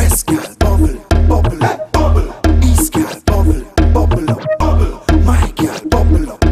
West girl, bubble, bubble up, bubble. East girl, bubble, bubble up, bubble. My girl, bubble up.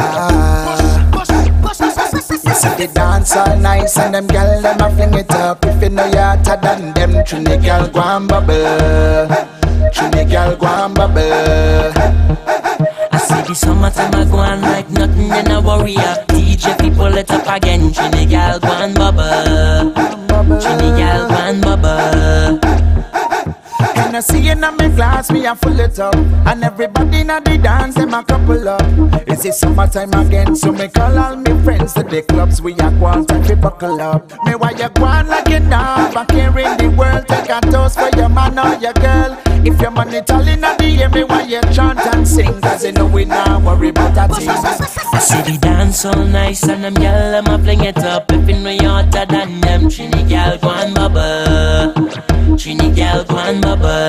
You see the dance all nice and them girl them a fling it up. If you know you hotter than them, Trini girl go and bubble. Trini girl go and bubble. I see the summertime I go on like nothing, then I worry. DJ people it up again. Trini girl go and bubble. Trini girl go and bubble. And I see in my glass, me a full it up. And everybody in the dance, them a couple up. It's the summertime again, so me call all me friends to the clubs. We a go out and we buckle up. Me why you go on like it now? Back here in the world, take a toast for your man or your girl. If your money tall in the air, me why you chant and sing? Cause you know we not worry about that thing. I see the dance all nice and them girl them a fling it up. If you know you hotter than them, Trini girl go and bubble. Trini girl go and bubble.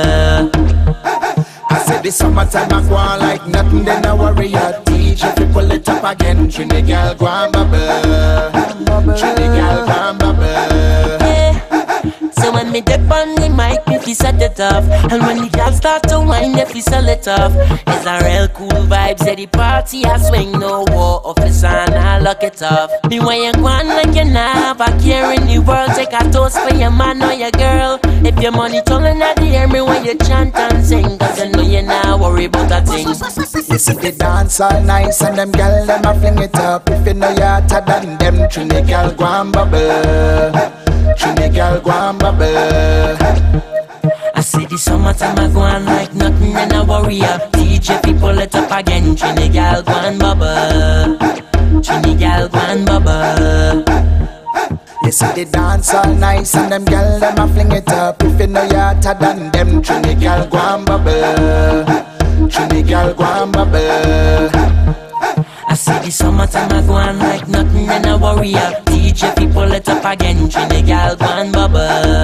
I said the summertime I go on like nothing, then I worry a DJ if you pull it up again. Trini girl go and bubble. Trini girl go and bubble. So when me dip on the mic, if you set it off, and when the girls start to whine, if you sell it off, it's a real cool vibe. Say the party I swing, no war officer, and I lock it off. Me when you go on like you now, back here in the world, take a toast for your man or your girl. If your money tall in the air, me when you chant and sing, cause I know you not worry about that thing. You see the dance all nice and them girl them a fling it up. If you know you hotter than them, Trini girl go and bubble. Trini girl go and bubble. I see the summertime I go on like nothing, then I worry. DJ people it up again. Trini girl go and bubble. Trini girl go and bubble. You see the dance all nice and them girl them a fling it up. If you know you hotter than them, Trini girl go and bubble. Trini girl go and bubble. I see the summertime I go on like nothing, then I worry. DJ people it up again. Trini girl go and bubble.